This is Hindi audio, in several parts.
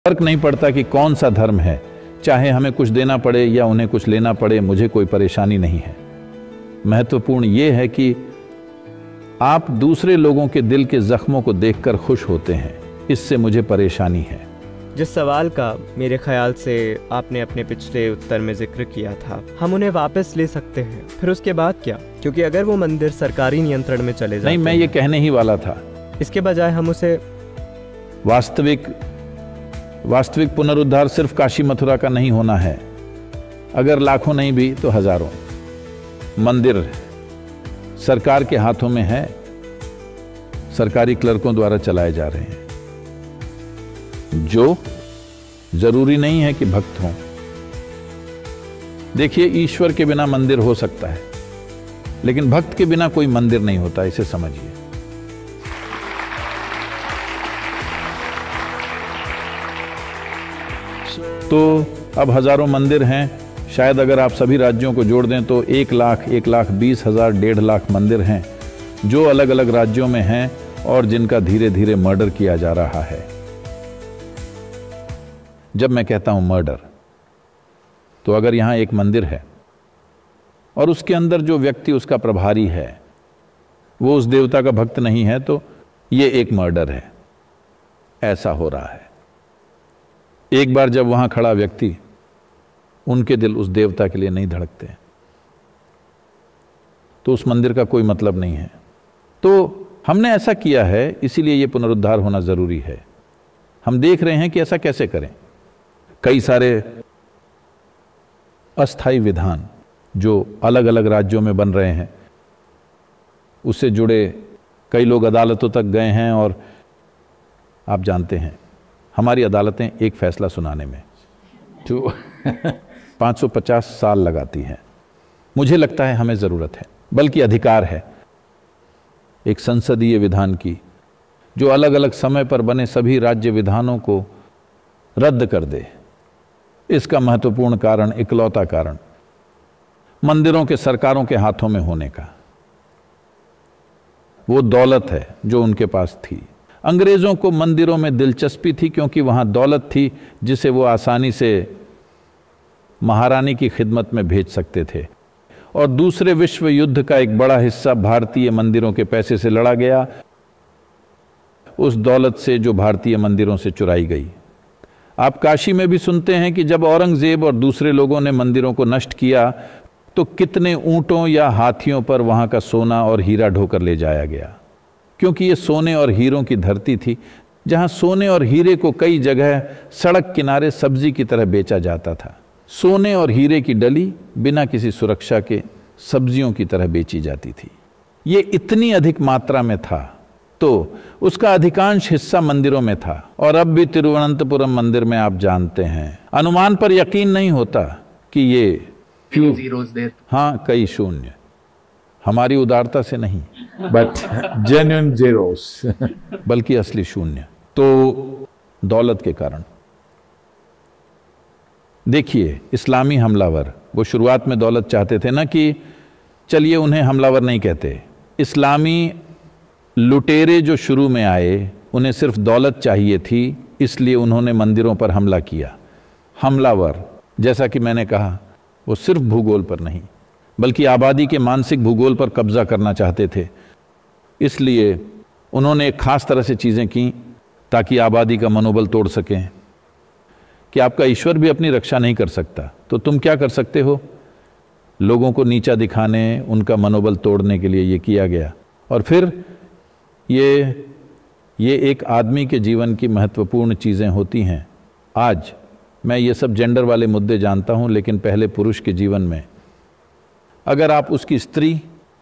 फर्क नहीं पड़ता कि कौन सा धर्म है, चाहे हमें कुछ देना पड़े या उन्हें कुछ लेना पड़े, मुझे कोई परेशानी नहीं है। महत्वपूर्ण यह है कि आप दूसरे लोगों के दिल के जख्मों को देखकर खुश होते हैं, इससे मुझे परेशानी है। जिस सवाल का मेरे ख्याल से आपने अपने पिछले उत्तर में जिक्र किया था, हम उन्हें वापस ले सकते हैं, फिर उसके बाद क्या? क्योंकि अगर वो मंदिर सरकारी नियंत्रण में चले जाते नहीं, मैं ये कहने ही वाला था। इसके बजाय हम उसे वास्तविक पुनरुद्धार सिर्फ काशी मथुरा का नहीं होना है। अगर लाखों नहीं भी तो हजारों मंदिर सरकार के हाथों में है, सरकारी क्लर्कों द्वारा चलाए जा रहे हैं, जो जरूरी नहीं है कि भक्त हों। देखिए, ईश्वर के बिना मंदिर हो सकता है, लेकिन भक्त के बिना कोई मंदिर नहीं होता, इसे समझिए। तो अब हजारों मंदिर हैं, शायद अगर आप सभी राज्यों को जोड़ दें तो 1,20,000, 1,20,000, 1.5 मंदिर हैं जो अलग अलग राज्यों में हैं और जिनका धीरे धीरे मर्डर किया जा रहा है। जब मैं कहता हूं मर्डर, तो अगर यहां एक मंदिर है और उसके अंदर जो व्यक्ति उसका प्रभारी है वो उस देवता का भक्त नहीं है, तो ये एक मर्डर है। ऐसा हो रहा है। एक बार जब वहां खड़ा व्यक्ति, उनके दिल उस देवता के लिए नहीं धड़कते, तो उस मंदिर का कोई मतलब नहीं है। तो हमने ऐसा किया है, इसीलिए यह पुनरुद्धार होना जरूरी है। हम देख रहे हैं कि ऐसा कैसे करें। कई सारे अस्थायी विधान जो अलग अलग राज्यों में बन रहे हैं, उससे जुड़े कई लोग अदालतों तक गए हैं, और आप जानते हैं हमारी अदालतें एक फैसला सुनाने में जो 550 साल लगाती हैं। मुझे लगता है हमें ज़रूरत है, बल्कि अधिकार है, एक संसदीय विधान की जो अलग अलग समय पर बने सभी राज्य विधानों को रद्द कर दे। इसका महत्वपूर्ण कारण, इकलौता कारण, मंदिरों के सरकारों के हाथों में होने का वो दौलत है जो उनके पास थी। अंग्रेजों को मंदिरों में दिलचस्पी थी क्योंकि वहां दौलत थी जिसे वो आसानी से महारानी की खिदमत में भेज सकते थे, और दूसरे विश्व युद्ध का एक बड़ा हिस्सा भारतीय मंदिरों के पैसे से लड़ा गया, उस दौलत से जो भारतीय मंदिरों से चुराई गई। आप काशी में भी सुनते हैं कि जब औरंगजेब और दूसरे लोगों ने मंदिरों को नष्ट किया तो कितने ऊंटों या हाथियों पर वहां का सोना और हीरा ढोकर ले जाया गया, क्योंकि ये सोने और हीरों की धरती थी, जहां सोने और हीरे को कई जगह सड़क किनारे सब्जी की तरह बेचा जाता था। सोने और हीरे की डली बिना किसी सुरक्षा के सब्जियों की तरह बेची जाती थी। ये इतनी अधिक मात्रा में था, तो उसका अधिकांश हिस्सा मंदिरों में था। और अब भी तिरुवनंतपुरम मंदिर में आप जानते हैं, अनुमान पर यकीन नहीं होता कि ये हाँ, कई शून्य, हमारी उदारता से नहीं, बट जेन्युइन जीरोस बल्कि असली शून्य। तो दौलत के कारण देखिए, इस्लामी हमलावर वो शुरुआत में दौलत चाहते थे ना, कि चलिए उन्हें हमलावर नहीं कहते, इस्लामी लुटेरे जो शुरू में आए उन्हें सिर्फ दौलत चाहिए थी, इसलिए उन्होंने मंदिरों पर हमला किया। हमलावर, जैसा कि मैंने कहा, वो सिर्फ भूगोल पर नहीं बल्कि आबादी के मानसिक भूगोल पर कब्जा करना चाहते थे। इसलिए उन्होंने एक खास तरह से चीज़ें की ताकि आबादी का मनोबल तोड़ सकें कि आपका ईश्वर भी अपनी रक्षा नहीं कर सकता, तो तुम क्या कर सकते हो। लोगों को नीचा दिखाने, उनका मनोबल तोड़ने के लिए ये किया गया। और फिर ये एक आदमी के जीवन की महत्वपूर्ण चीज़ें होती हैं। आज मैं ये सब जेंडर वाले मुद्दे जानता हूँ, लेकिन पहले पुरुष के जीवन में अगर आप उसकी स्त्री,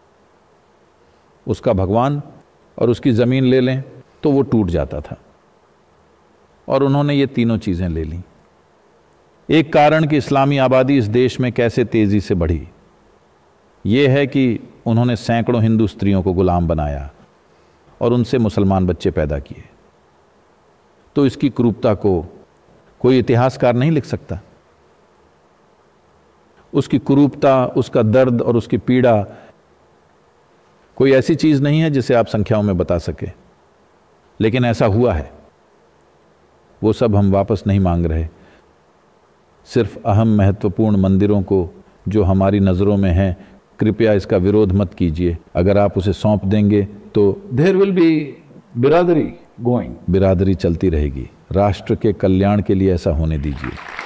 उसका भगवान और उसकी ज़मीन ले लें तो वो टूट जाता था, और उन्होंने ये तीनों चीज़ें ले लीं। एक कारण कि इस्लामी आबादी इस देश में कैसे तेज़ी से बढ़ी, ये है कि उन्होंने सैकड़ों हिंदू स्त्रियों को गुलाम बनाया और उनसे मुसलमान बच्चे पैदा किए। तो इसकी क्रूरता को कोई इतिहासकार नहीं लिख सकता। उसकी कुरूपता, उसका दर्द और उसकी पीड़ा कोई ऐसी चीज नहीं है जिसे आप संख्याओं में बता सके, लेकिन ऐसा हुआ है। वो सब हम वापस नहीं मांग रहे। सिर्फ अहम महत्वपूर्ण मंदिरों को जो हमारी नज़रों में हैं, कृपया इसका विरोध मत कीजिए। अगर आप उसे सौंप देंगे तो There will be biradari going. बिरादरी चलती रहेगी। राष्ट्र के कल्याण के लिए ऐसा होने दीजिए।